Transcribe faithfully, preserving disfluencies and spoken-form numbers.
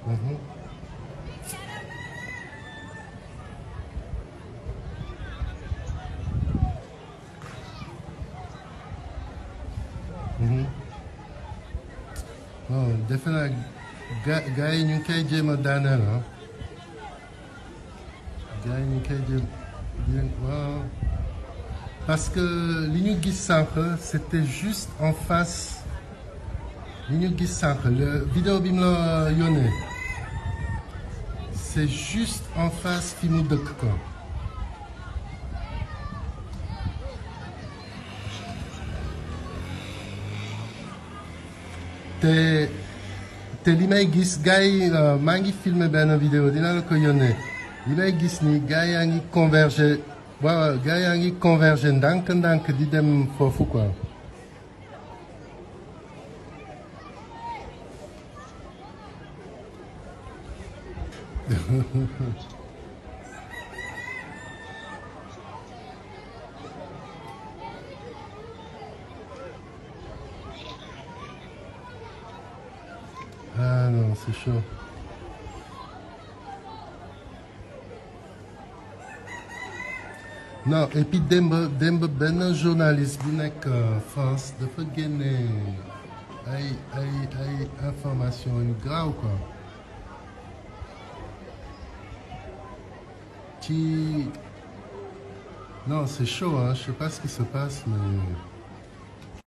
Mhm. Mhm. bon defe naa ga gars yi ñu ngi koy jéem a daaneel ah gars yi ñu ngi koy jéem jéem waaw parce que li ñu gis sànq c'était juste en face li ñu gis sànq le vidéo bi mu la yónnee c'est juste en face fi mu dëkk quoi. te te li may gis gars yi maa ngi filmer benn vidéo dina la ko yónnee li may gis ni gars yaa ngi converger waaw gars yaa ngi converger ndànk-ndànk di dem foofu quoi. ah non c'est chaud. non et puis démb démb benn journaliste bu nekk France dafa génne ay ay ay information yu graaw quoi ci non c'est chaud hein je sais pas ce qui se passe mais